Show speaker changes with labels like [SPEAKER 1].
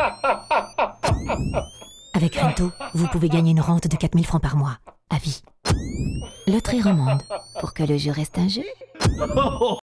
[SPEAKER 1] Avec Rento, vous pouvez gagner une rente de 4000 francs par mois, à vie. Loterie romande, pour que le jeu reste un jeu.